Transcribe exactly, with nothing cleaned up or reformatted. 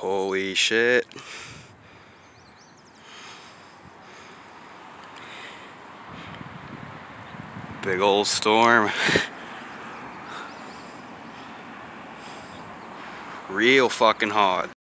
Holy shit. Big old storm. Real fucking hot.